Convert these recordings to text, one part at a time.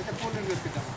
అయితే కూలింగ్ తెప్పిద్దాం.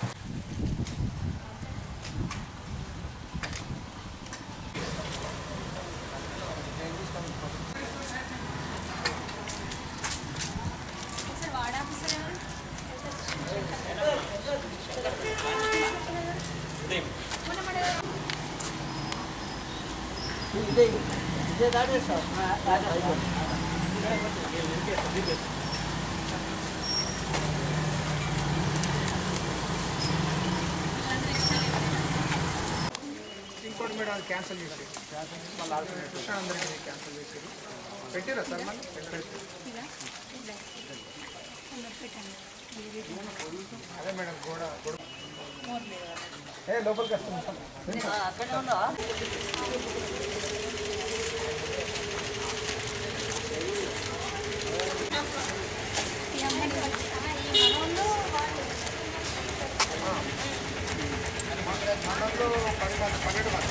ఇంకోటి మేడం అది క్యాన్సిల్ చేసి మళ్ళీ ఆల్టర్నేటివ్ అందరికీ క్యాన్సిల్ చేసి పెట్టిరా సార్ మళ్ళీ అదే మేడం గోడ ఏ లోపలికి వస్తుంది అక్కడే ఉందా మనలో 12 మంది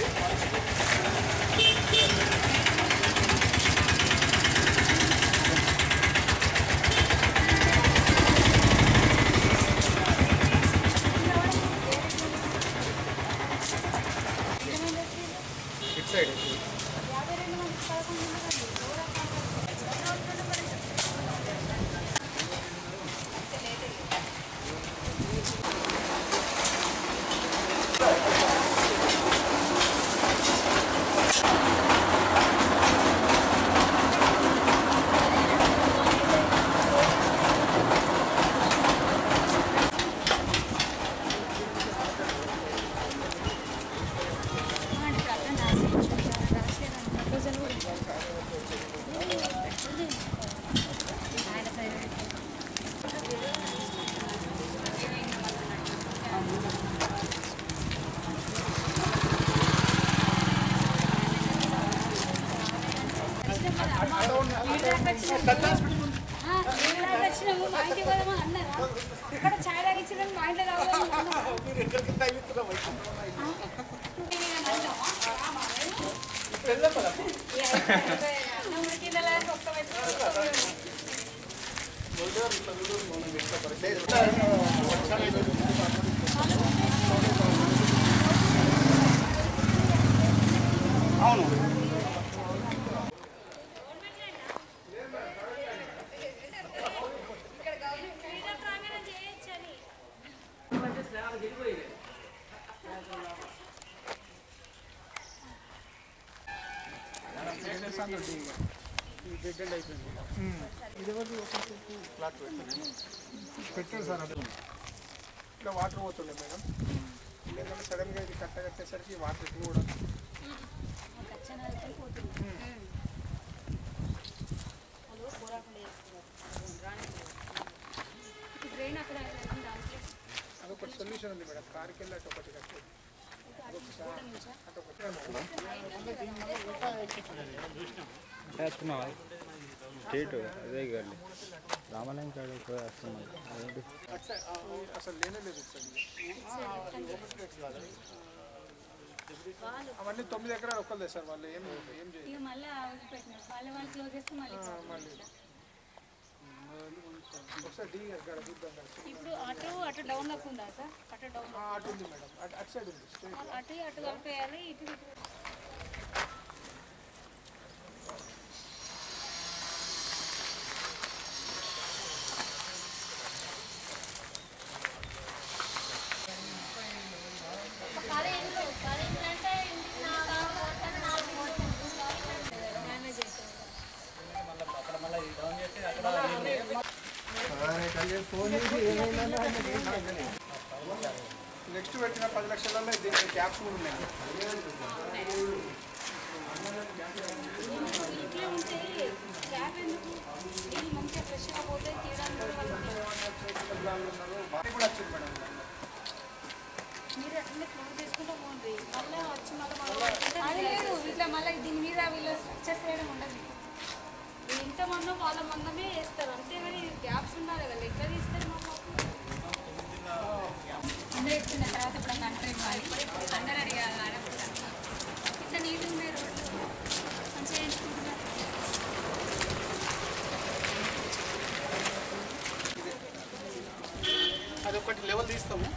ఇట్ సైడ్ ఇక్కడ ఛాయ్ తాగించిన మా ఇంట్లో అవును పెట్టారు సార్ అది ఇట్లా వాటర్ పోతుండే మేడం లేదంటే సడన్గా ఇది కట్టేసరికి వాటర్ ఎక్కువ కూడా అదొకటి సొల్యూషన్ ఉంది మేడం కార్కి వెళ్ళి అటు ఒకటి కట్టేది స్టేట్ అదే కానీ రామాలయం కాడ వస్తున్నాం అసలు లేనే లేదు అవన్నీ 9 ఎకరాలు ఒక్కలే సార్ వాళ్ళు ఏం చేయాలి ఒకసారి డి అక్కడ ఇప్పుడు అటు డౌన్ అప్ ఉందా సార్ అటు డౌన్ అటు ఉంది మేడం అటు సైడ్ ఉంది అటు కలిపేయాలి ఇటు నెక్స్ట్ పెట్టిన 10 లక్షలలో దీనికి క్యాప్స్ కూడా ఉన్నాయి కూడా వచ్చింది మేడం మీరు అట్లనే క్లోజ్ చేసుకుంటూ పోండి మళ్ళీ వచ్చి మళ్ళీ లేదు ఇట్లా మళ్ళీ దీని మీద వీళ్ళు స్ట్రక్చర్స్ వేయడం ఉండదు ఇంత మందో వాళ్ళ మందమే వేస్తారు అంతేగాని గ్యాప్స్ ఉండాలి కదా ఎట్లా తీస్తారు మా అందరూ ఎత్తున్న తర్వాత ఇప్పుడు కంట్రీ ఇవ్వాలి అందరూ అడిగారు ఇట్లా నీళ్ళు ఉన్నాయి రోడ్లు మంచిగా వేసుకుంటున్నారు అదొకటి లెవెల్ తీస్తాము.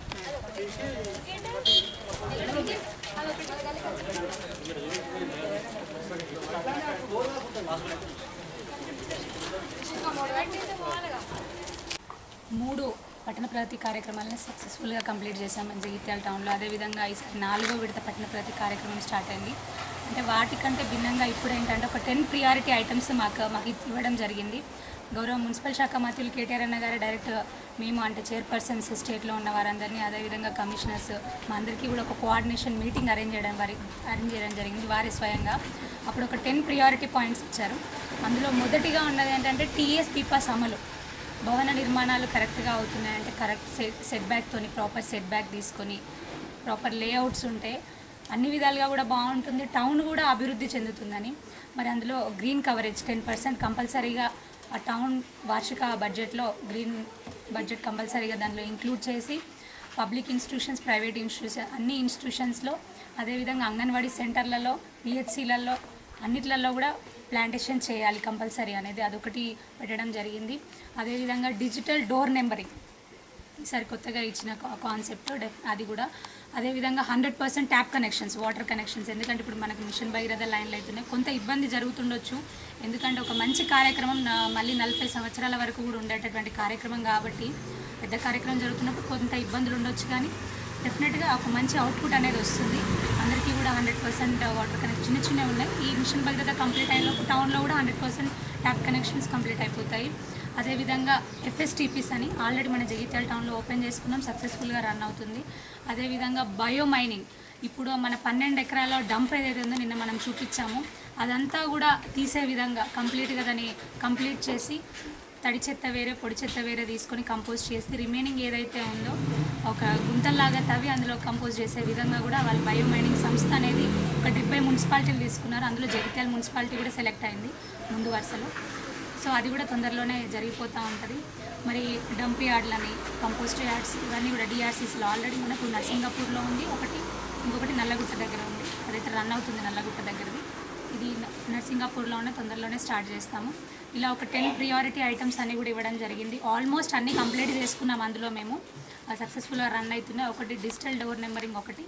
మూడు పట్టణ ప్రగతి కార్యక్రమాలను సక్సెస్ఫుల్గా కంప్లీట్ చేశాము జగిత్యాల టౌన్లో. అదేవిధంగా ఈసారి 4వ విడత పట్టణ ప్రగతి కార్యక్రమం స్టార్ట్ అయింది. అంటే వాటికంటే భిన్నంగా ఇప్పుడు ఏంటంటే ఒక 10 ప్రియారిటీ ఐటమ్స్ మాకు ఇవ్వడం జరిగింది. గౌరవ మున్సిపల్ శాఖ మంత్రులు కేటీఆర్ అన్న గారు డైరెక్ట్ మేము అంటే చైర్పర్సన్స్ స్టేట్లో ఉన్న వారందరినీ, అదేవిధంగా కమిషనర్స్ మా అందరికీ కూడా ఒక కోఆర్డినేషన్ మీటింగ్ అరేంజ్ చేయడం జరిగింది వారి స్వయంగా. అప్పుడు ఒక 10 ప్రియారిటీ పాయింట్స్ ఇచ్చారు. అందులో మొదటిగా ఉన్నది ఏంటంటే టీఎస్ పీపాస్ అమలు. భవన నిర్మాణాలు కరెక్ట్గా అవుతున్నాయంటే కరెక్ట్ సెట్ బ్యాక్తోని ప్రాపర్ సెట్ బ్యాక్ తీసుకొని ప్రాపర్ లేఅవుట్స్ ఉంటే అన్ని విధాలుగా కూడా బాగుంటుంది, టౌన్ కూడా అభివృద్ధి చెందుతుందని. మరి అందులో గ్రీన్ కవరేజ్ 10% కంపల్సరీగా ఆ టౌన్ వార్షిక బడ్జెట్లో గ్రీన్ బడ్జెట్ కంపల్సరీగా దానిలో ఇంక్లూడ్ చేసి పబ్లిక్ ఇన్స్టిట్యూషన్స్, ప్రైవేట్ ఇన్స్టిట్యూషన్ అన్ని ఇన్స్టిట్యూషన్స్లో, అదేవిధంగా అంగన్వాడీ సెంటర్లలో, పిహెచ్సిలలో అన్నిట్లలో కూడా ప్లాంటేషన్ చేయాలి కంపల్సరీ అనేది అదొకటి పెట్టడం జరిగింది. అదేవిధంగా డిజిటల్ డోర్ నెంబరింగ్ ఈసారి కొత్తగా ఇచ్చిన కాన్సెప్ట్ అది కూడా. అదేవిధంగా 100% ట్యాప్ కనెక్షన్స్, వాటర్ కనెక్షన్స్. ఎందుకంటే ఇప్పుడు మనకు మిషన్ భగీరథ లైన్లు అవుతున్నాయి, కొంత ఇబ్బంది జరుగుతుండొచ్చు. ఎందుకంటే ఒక మంచి కార్యక్రమం మళ్ళీ 40 సంవత్సరాల వరకు కూడా ఉండేటటువంటి కార్యక్రమం కాబట్టి పెద్ద కార్యక్రమం జరుగుతున్నప్పుడు కొంత ఇబ్బందులు ఉండొచ్చు, కానీ డెఫినెట్గా ఒక మంచి అవుట్పుట్ అనేది వస్తుంది. అందరికీ కూడా 100% వాటర్ కనెక్షన్ చిన్నవి ఉన్నాయి. ఈ మిషన్ భగీరథ కంప్లీట్ అయినప్పుడు టౌన్లో కూడా 100% ట్యాప్ కనెక్షన్స్ కంప్లీట్ అయిపోతాయి. అదేవిధంగా ఎఫ్ఎస్టీపీస్ అని ఆల్రెడీ మన జగిత్యాల టౌన్లో ఓపెన్ చేసుకున్నాం, సక్సెస్ఫుల్గా రన్ అవుతుంది. అదేవిధంగా బయో మైనింగ్, ఇప్పుడు మన 12 ఎకరాల డంప్ ఏదైతే ఉందో నిన్న మనం చూపించాము, అదంతా కూడా తీసే విధంగా కంప్లీట్గా దాన్ని కంప్లీట్ చేసి తడి చెత్త వేరే పొడి చెత్త వేరే తీసుకొని కంపోజ్ చేసి రిమైనింగ్ ఏదైతే ఉందో ఒక గుంతల్లాగా తవ్వి అందులో కంపోజ్ చేసే విధంగా కూడా వాళ్ళు బయో మైనింగ్ సంస్థ అనేది ఒక 70 మున్సిపాలిటీలు తీసుకున్నారు. అందులో జగిత్యాల మున్సిపాలిటీ కూడా సెలెక్ట్ అయింది ముందు వరుసలో. సో అది కూడా తొందరలోనే జరిగిపోతూ ఉంటుంది. మరి డంప్ యార్డ్లని, కంపోస్ట్ యార్డ్స్ ఇవన్నీ కూడా డిఆర్సీసీలో ఆల్రెడీ మనకు నర్సింగాపూర్లో ఉంది ఒకటి, ఇంకొకటి నల్లగుట్ట దగ్గర ఉంది, అదైతే రన్ అవుతుంది నల్లగుట్ట దగ్గరది. ఇది నర్సింగాపూర్లోనే తొందరలోనే స్టార్ట్ చేస్తాము. ఇలా ఒక 10 ప్రియారిటీ ఐటమ్స్ అన్నీ కూడా ఇవ్వడం జరిగింది. ఆల్మోస్ట్ అన్నీ కంప్లీట్ చేసుకున్నాం. అందులో మేము సక్సెస్ఫుల్గా రన్ అవుతున్నాయి. ఒకటి డిజిటల్ డోర్ నెంబరింగ్, ఒకటి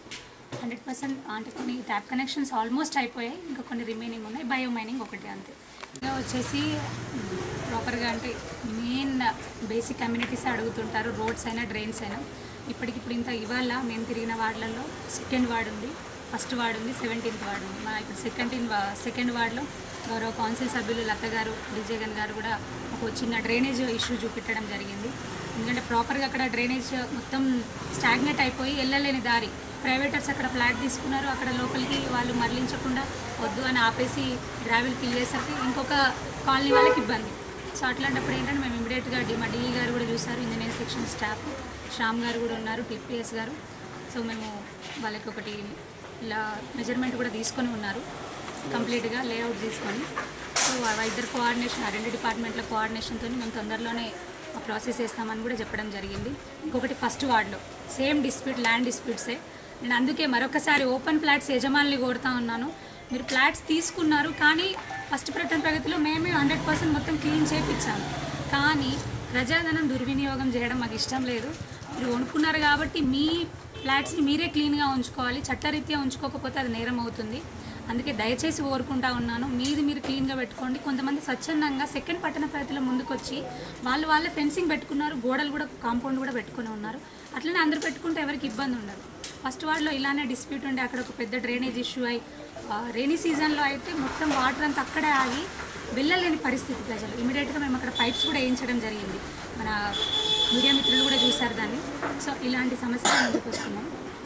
100% అంటే కొన్ని ట్యాప్ కనెక్షన్స్ ఆల్మోస్ట్ అయిపోయాయి, ఇంకా కొన్ని రిమైనింగ్ ఉన్నాయి. బయో మైనింగ్ ఒకటి అంతే. ఇంకా వచ్చేసి ప్రాపర్గా అంటే మెయిన్ బేసిక్ కమ్యూనిటీస్ అడుగుతుంటారు, రోడ్స్ అయినా డ్రైన్స్ అయినా. ఇప్పటికిప్పుడు ఇంత ఇవాళ మేము తిరిగిన వార్డులలో 2nd వార్డు ఉంది, 1st వార్డు ఉంది, 17th వార్డు ఉంది. మా ఇప్పుడు సెకండ్ వార్డులో గౌరవ కౌన్సిల్ సభ్యులు లత గారు, విజయగన్ గారు కూడా ఒక చిన్న డ్రైనేజ్ ఇష్యూ చూపించడం జరిగింది. ఎందుకంటే ప్రాపర్గా అక్కడ డ్రైనేజ్ మొత్తం స్టాగ్నెట్ అయిపోయి వెళ్ళలేని దారి, ప్రైవేటర్స్ అక్కడ ఫ్లాట్ తీసుకున్నారు, అక్కడ లోపలికి వాళ్ళు మరలించకుండా వద్దు అని ఆపేసి గ్రావెల్ ఫిల్ చేసరికి ఇంకొక కాలనీ వాళ్ళకి ఇబ్బంది. సో అట్లాంటప్పుడు ఏంటంటే మేము ఇమీడియట్గా మా డిఈ గారు కూడా చూసారు, ఇంజనీరింగ్ సెక్షన్ స్టాఫ్ శ్యామ్ గారు కూడా ఉన్నారు, టీపీఎస్ గారు. సో మేము వాళ్ళకి ఒకటి ఇలా మెజర్మెంట్ కూడా తీసుకొని ఉన్నారు కంప్లీట్గా లేఅవుట్ తీసుకొని. సో ఇద్దరు కోఆర్డినేషన్, 2 డిపార్ట్మెంట్ల కోఆర్డినేషన్తో మేము తొందరలోనే ఆ ప్రాసెస్ చేస్తామని కూడా చెప్పడం జరిగింది. ఇంకొకటి 1st వార్డులో సేమ్ డిస్ప్యూట్, ల్యాండ్ డిస్ప్యూట్సే. నేను అందుకే మరొకసారి ఓపెన్ ఫ్లాట్స్ యజమానులు కోరుతా ఉన్నాను, మీరు ఫ్లాట్స్ తీసుకున్నారు కానీ ఫస్ట్ ప్రగతిలో మేమే 100% మొత్తం క్లీన్ చేయించాము, కానీ ప్రజాధనం దుర్వినియోగం చేయడం మాకు ఇష్టం లేదు. మీరు కొనుక్కున్నారు కాబట్టి మీ ఫ్లాట్స్ని మీరే క్లీన్గా ఉంచుకోవాలి, చట్టరీత్యా ఉంచుకోకపోతే అది నేరం అవుతుంది. అందుకే దయచేసి కోరుకుంటా ఉన్నాను, మీది మీరు క్లీన్గా పెట్టుకోండి. కొంతమంది స్వచ్ఛందంగా 2nd పట్టణ ప్రగతిలో ముందుకొచ్చి వాళ్ళే ఫెన్సింగ్ పెట్టుకున్నారు, గోడలు కూడా కాంపౌండ్ కూడా పెట్టుకుని ఉన్నారు. అట్లనే అందరూ పెట్టుకుంటే ఎవరికి ఇబ్బంది ఉండదు. 1st వార్డులో ఇలానే డిస్ప్యూట్ ఉండే అక్కడ ఒక పెద్ద డ్రైనేజ్ ఇష్యూ అయ్యి రెయినీ సీజన్లో అయితే మొత్తం వాటర్ అంతా అక్కడే ఆగి వెళ్ళలేని పరిస్థితి ప్రజలు. ఇమీడియట్గా మేము అక్కడ పైప్స్ కూడా వేయించడం జరిగింది, మన మీడియా మిత్రులు కూడా చూశారు దాన్ని. సో ఇలాంటి సమస్యలు ముందుకు వస్తున్నాం.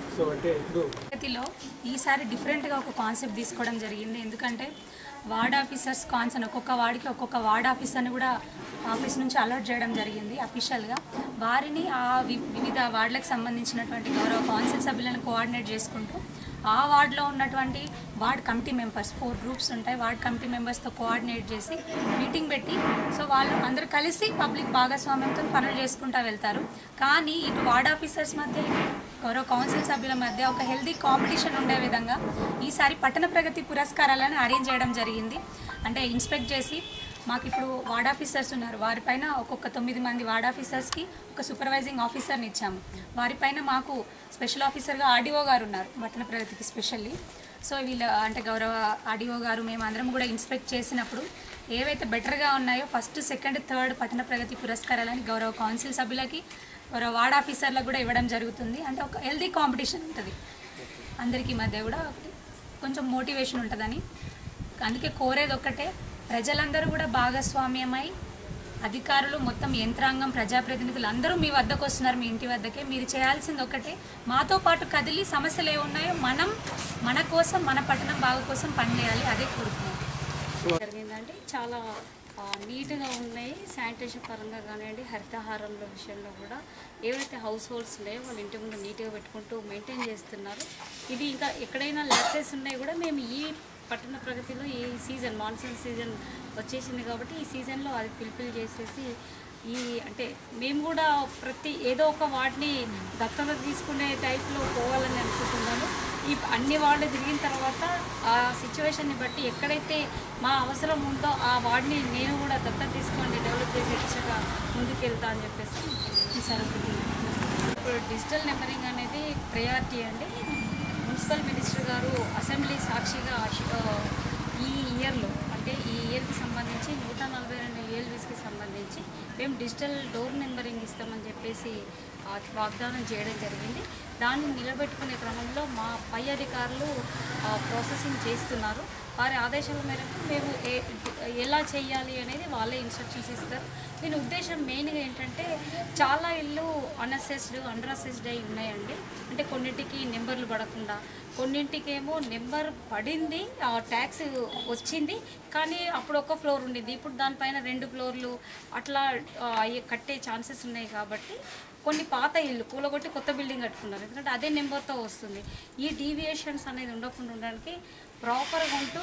ప్రగతిలో ఈసారి డిఫరెంట్గా ఒక కాన్సెప్ట్ తీసుకోవడం జరిగింది. ఎందుకంటే వార్డ్ ఆఫీసర్స్ కాన్సర్న్ ఒక్కొక్క వార్డుకి ఒక్కొక్క వార్డ్ ఆఫీసర్ని కూడా ఆఫీస్ నుంచి అలర్ట్ చేయడం జరిగింది అఫీషియల్గా. వారిని ఆ వివిధ వార్డులకు సంబంధించినటువంటి గౌరవ కౌన్సిల్ సభ్యులను కోఆర్డినేట్ చేసుకుంటూ ఆ వార్డులో ఉన్నటువంటి వార్డ్ కమిటీ మెంబర్స్ 4 గ్రూప్స్ ఉంటాయి, వార్డ్ కమిటీ మెంబర్స్తో కోఆర్డినేట్ చేసి మీటింగ్ పెట్టి సో వాళ్ళు అందరూ కలిసి పబ్లిక్ భాగస్వామ్యంతో పనులు చేసుకుంటూ వెళ్తారు. కానీ ఇటు వార్డ్ ఆఫీసర్స్ మధ్య, గౌరవ కౌన్సిల్ సభ్యుల మధ్య ఒక హెల్దీ కాంపిటీషన్ ఉండే విధంగా ఈసారి పట్టణ ప్రగతి పురస్కారాలను అరేంజ్ చేయడం జరిగింది. అంటే ఇన్స్పెక్ట్ చేసి మాకు ఇప్పుడు వార్డ్ ఆఫీసర్స్ ఉన్నారు, వారిపైన ఒక్కొక్క 9 మంది వార్డ్ ఆఫీసర్స్కి ఒక సూపర్వైజింగ్ ఆఫీసర్ని ఇచ్చాము. వారిపైన మాకు స్పెషల్ ఆఫీసర్గా ఆర్డీఓ గారు ఉన్నారు పట్టణ ప్రగతికి స్పెషల్లీ. సో వీళ్ళ అంటే గౌరవ ఆర్డీఓ గారు మేము అందరం కూడా ఇన్స్పెక్ట్ చేసినప్పుడు ఏవైతే బెటర్గా ఉన్నాయో ఫస్ట్, సెకండ్, థర్డ్ పట్టణ ప్రగతి పురస్కారాలని గౌరవ కౌన్సిల్ సభ్యులకి, గౌరవ వార్డ్ ఆఫీసర్లకు కూడా ఇవ్వడం జరుగుతుంది. అంటే ఒక హెల్దీ కాంపిటీషన్ ఉంటుంది అందరికీ మధ్య కూడా, కొంచెం మోటివేషన్ ఉంటుందని. అందుకే కోరేది ఒక్కటే, ప్రజలందరూ కూడా భాగస్వామ్యమై అధికారులు మొత్తం యంత్రాంగం ప్రజాప్రతినిధులు అందరూ మీ వద్దకు వస్తున్నారు, మీ ఇంటి వద్దకే. మీరు చేయాల్సింది ఒకటే, మాతో పాటు కదిలి సమస్యలు ఏమున్నాయో మనం మన కోసం మన పట్టణం బాగు కోసం పనిచేయాలి, అదే కోరుకున్నాం. జరిగిందండి. చాలా నీట్గా ఉన్నాయి, శానిటేషన్ పరంగా కానివ్వండి, హరితహారంల విషయంలో కూడా ఏవైతే హౌస్ హోల్డ్స్ ఉన్నాయో వాళ్ళ ఇంటి ముందు నీట్గా పెట్టుకుంటూ మెయింటైన్ చేస్తున్నారు. ఇది ఇంకా ఎక్కడైనా ల్యాప్సెస్ ఉన్నాయి కూడా మేము ఈ పట్టణ ప్రగతిలో ఈ సీజన్ మాన్సూన్ సీజన్ వచ్చేసింది కాబట్టి ఈ సీజన్లో అది ఫిల్ఫిల్ చేసేసి అంటే మేము కూడా ఏదో ఒక వాటిని దత్తత తీసుకునే టైప్లో పోవాలని అనుకుంటున్నాను. ఈ అన్ని వార్డులు తిరిగిన తర్వాత ఆ సిచ్యువేషన్ని బట్టి ఎక్కడైతే మా అవసరం ఉందో ఆ వార్డుని నేను కూడా దత్తత తీసుకోండి, డెవలప్ చేసే దిశగా ముందుకెళ్తా అని చెప్పేసి ఇప్పుడు డిజిటల్ నెంబరింగ్ అనేది ప్రయారిటీ అండి. మున్సిపల్ మినిస్టర్ గారు అసెంబ్లీ సాక్షిగా ఈ ఇయర్లో అంటే ఈ ఇయర్కి సంబంధించి 142 ULBస్కి సంబంధించి మేము డిజిటల్ డోర్ నెంబరింగ్ ఇస్తామని చెప్పేసి వాగ్దానం చేయడం జరిగింది. దాన్ని నిలబెట్టుకునే క్రమంలో మా పై అధికారులు ప్రాసెసింగ్ చేస్తున్నారు. వారి ఆదేశాల మేరకు మేము ఎలా చేయాలి అనేది వాళ్ళే ఇన్స్ట్రక్షన్స్ ఇస్తారు. దీని ఉద్దేశం మెయిన్గా ఏంటంటే చాలా ఇల్లు అన్అసెస్డ్, అండర్ అసెస్డ్ అయి ఉన్నాయండి. అంటే కొన్నింటికి నెంబర్లు పడకుండా, కొన్నింటికేమో నెంబర్ పడింది, ట్యాక్స్ వచ్చింది, కానీ అప్పుడు ఒక ఫ్లోర్ ఉండింది, ఇప్పుడు దానిపైన 2 ఫ్లోర్లు అట్లా కట్టే ఛాన్సెస్ ఉన్నాయి. కాబట్టి కొన్ని పాత ఇల్లు కూలగొట్టి కొత్త బిల్డింగ్ కట్టుకున్నారు, ఎందుకంటే అదే నెంబర్తో వస్తుంది. ఈ డీవియేషన్స్ అనేది ఉండకుండా ఉండడానికి ప్రాపర్గా ఉంటూ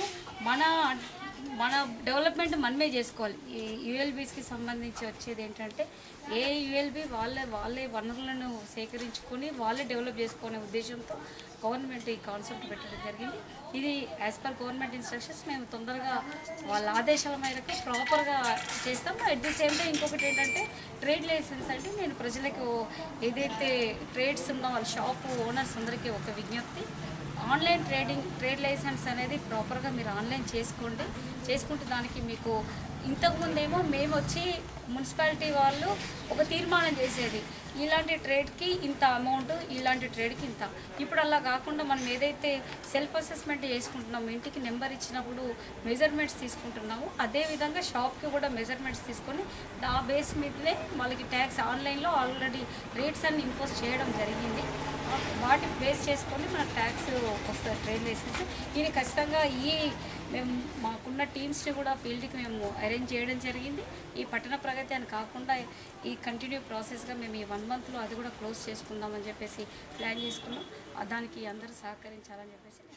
మన డెవలప్మెంట్ మనమే చేసుకోవాలి. ఈ యూఎల్బీస్కి సంబంధించి వచ్చేది ఏంటంటే ఏ యూఎల్బీ వాళ్ళే వనరులను సేకరించుకొని వాళ్ళే డెవలప్ చేసుకునే ఉద్దేశంతో గవర్నమెంట్ ఈ కాన్సెప్ట్ పెట్టడం జరిగింది. ఇది యాజ్ పర్ గవర్నమెంట్ ఇన్స్ట్రక్షన్స్ మేము తొందరగా వాళ్ళ ఆదేశాల మేరకు ప్రాపర్గా చేస్తాం. అట్ ది సేమ్ టైం ఇంకొకటి ఏంటంటే ట్రేడ్ లైసెన్స్ అంటే నేను ప్రజలకు ఏదైతే ట్రేడ్స్ ఉన్నో వాళ్ళ షాపు ఓనర్స్ అందరికీ ఒక విజ్ఞప్తి, ఆన్లైన్ ట్రేడ్ లైసెన్స్ అనేది ప్రాపర్గా మీరు ఆన్లైన్ చేసుకుంటే దానికి మీకు ఇంతకుముందేమో మేము వచ్చి మున్సిపాలిటీ వాళ్ళు ఒక తీర్మానం చేసేది, ఇలాంటి ట్రేడ్కి ఇంత అమౌంట్, ఇలాంటి ట్రేడ్కి ఇంత. ఇప్పుడు అలా కాకుండా మనం ఏదైతే సెల్ఫ్ అసెస్మెంట్ చేసుకుంటున్నాము, ఇంటికి నెంబర్ ఇచ్చినప్పుడు మెజర్మెంట్స్ తీసుకుంటున్నాము, అదేవిధంగా షాప్కి కూడా మెజర్మెంట్స్ తీసుకొని ఆ బేస్ మీదనే వాళ్ళకి ట్యాక్స్ ఆన్లైన్లో ఆల్రెడీ రేట్స్ అన్ని ఇంపోజ్ చేయడం జరిగింది. వాటి బేస్ చేసుకొని మనకు ట్యాక్స్ వస్తుంది ట్రేడ్ లైసెన్స్. ఇది ఖచ్చితంగా మేము మాకున్న టీమ్స్ని కూడా ఫీల్డ్కి మేము అరేంజ్ చేయడం జరిగింది. ఈ పట్టణ ప్రగతి అని కాకుండా ఈ కంటిన్యూ ప్రాసెస్గా మేము ఈ 1 మంత్లో అది కూడా క్లోజ్ చేసుకుందామని చెప్పేసి ప్లాన్ చేసుకున్నాం. దానికి అందరూ సహకరించాలని చెప్పేసి